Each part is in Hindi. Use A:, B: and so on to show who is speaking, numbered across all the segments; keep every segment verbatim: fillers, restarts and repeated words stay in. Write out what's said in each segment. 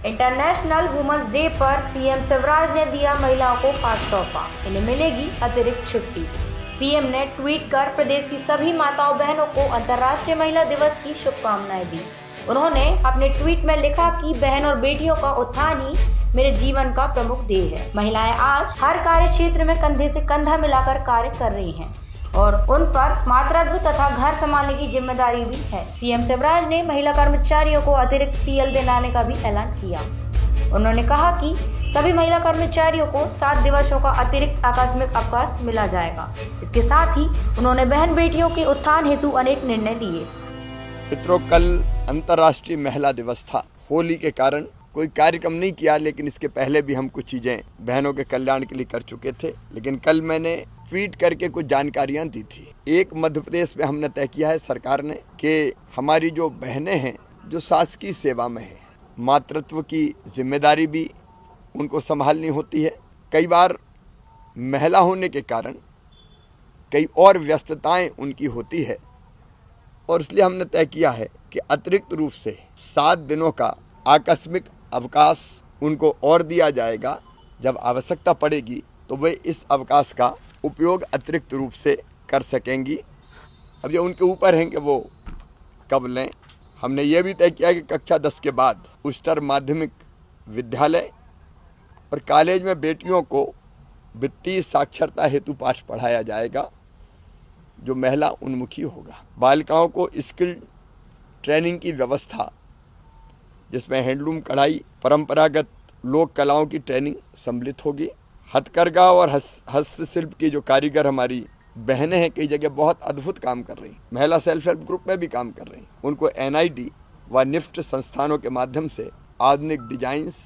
A: इंटरनेशनल वुमेन्स डे पर सीएम शिवराज ने दिया महिलाओं को खास तोहफा, इन्हें मिलेगी अतिरिक्त छुट्टी। सीएम ने ट्वीट कर प्रदेश की सभी माताओं बहनों को अंतर्राष्ट्रीय महिला दिवस की शुभकामनाएं दी। उन्होंने अपने ट्वीट में लिखा कि बहन और बेटियों का उत्थान ही मेरे जीवन का प्रमुख ध्येय है। महिलाएं आज हर कार्य क्षेत्र में कंधे से कंधा मिलाकर कार्य कर रही हैं और उन पर मातृत्व तथा घर संभालने की जिम्मेदारी भी है। सीएम शिवराज ने महिला कर्मचारियों को अतिरिक्त सीएल दिलाने का भी ऐलान किया। उन्होंने कहा कि सभी महिला कर्मचारियों को सात दिवसों का अतिरिक्त आकस्मिक अवकाश मिला जाएगा। इसके साथ ही उन्होंने बहन बेटियों के उत्थान हेतु अनेक निर्णय दिए।
B: मित्रों, कल अंतर्राष्ट्रीय महिला दिवस था। होली के कारण कोई कार्यक्रम नहीं किया, लेकिन इसके पहले भी हम कुछ चीजें बहनों के कल्याण के लिए कर चुके थे। लेकिन कल मैंने ट्वीट करके कुछ जानकारियां दी थी। एक, मध्य प्रदेश में हमने तय किया है सरकार ने कि हमारी जो बहनें हैं जो शासकीय सेवा में हैं, मातृत्व की जिम्मेदारी भी उनको संभालनी होती है। कई बार महिला होने के कारण कई और व्यस्तताएं उनकी होती है और इसलिए हमने तय किया है कि अतिरिक्त रूप से सात दिनों का आकस्मिक अवकाश उनको और दिया जाएगा। जब आवश्यकता पड़ेगी तो वे इस अवकाश का उपयोग अतिरिक्त रूप से कर सकेंगी। अब ये उनके ऊपर हैं कि वो कब लें। हमने ये भी तय किया कि कक्षा दस के बाद उच्चतर माध्यमिक विद्यालय और कॉलेज में बेटियों को वित्तीय साक्षरता हेतु पाठ पढ़ाया जाएगा जो महिला उन्मुखी होगा। बालिकाओं को स्किल ट्रेनिंग की व्यवस्था, जिसमें हैंडलूम, कढ़ाई, परंपरागत लोक कलाओं की ट्रेनिंग सम्मिलित होगी। हथकरघा और हस्तशिल्प की जो कारीगर हमारी बहनें हैं, कई जगह बहुत अद्भुत काम कर रही हैं। महिला सेल्फ हेल्प ग्रुप में भी काम कर रही हैं। उनको एन आई डी व निफ्ट संस्थानों के माध्यम से आधुनिक डिजाइन्स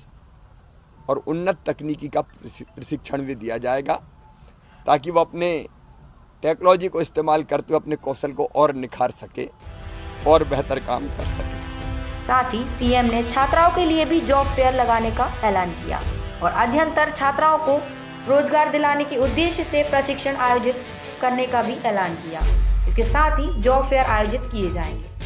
B: और उन्नत तकनीकी का प्रशिक्षण भी दिया जाएगा ताकि वो अपने टेक्नोलॉजी को इस्तेमाल करते हुए अपने कौशल को और निखार सके और बेहतर काम कर सके।
A: साथ ही सीएम ने छात्राओं के लिए भी जॉब फेयर लगाने का ऐलान किया और अध्ययनतर छात्राओं को रोजगार दिलाने के उद्देश्य से प्रशिक्षण आयोजित करने का भी ऐलान किया। इसके साथ ही जॉब फेयर आयोजित किए जाएंगे।